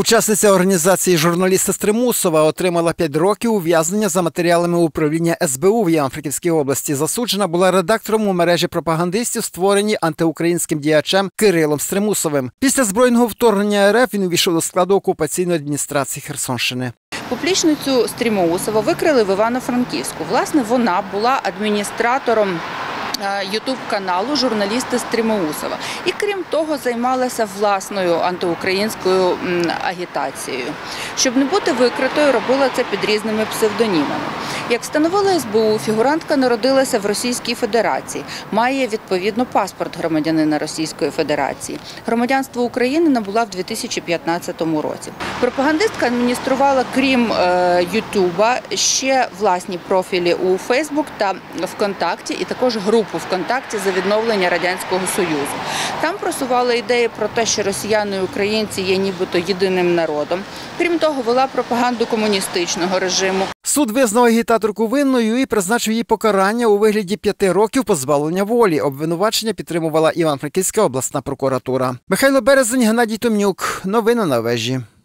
Учасниця організації «Журналісти Стримусова» отримала 5 років ув'язнення за матеріалами управління СБУ в Івано-Франківській області. Засуджена була редактором у мережі пропагандистів, створеній антиукраїнським діячем Кирилом Стримусовим. Після збройного вторгнення РФ він увійшов до складу окупаційної адміністрації Херсонщини. Публічницю Стрімоусова викрили в Івано-Франківську. Власне, вона була адміністратором ютуб-каналу «Журналісти Стрімоусова». І, крім того, займалася власною антиукраїнською агітацією. Щоб не бути викритою, робила це під різними псевдонімами. Як встановила СБУ, фігурантка народилася в Російській Федерації, має, відповідно, паспорт громадянина Російської Федерації. Громадянство України набула в 2015 році. Пропагандистка адмініструвала, крім Ютуба, ще власні профілі у Фейсбук та ВКонтакті, і також групу ВКонтакті за відновлення Радянського Союзу. Там просували ідеї про те, що росіяни і українці є нібито єдиним народом. Крім того, вела пропаганду комуністичного режиму. Суд визнав агітаторку винною і призначив їй покарання у вигляді 5 років позбавлення волі. Обвинувачення підтримувала Івано-Франківська обласна прокуратура. Михайло Березень, Геннадій Томнюк. Новини на вежі.